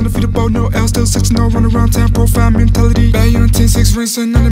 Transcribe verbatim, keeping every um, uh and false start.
undefeatable, no L, still six and oh, run around town, profile mentality. Bad on ten six rings, and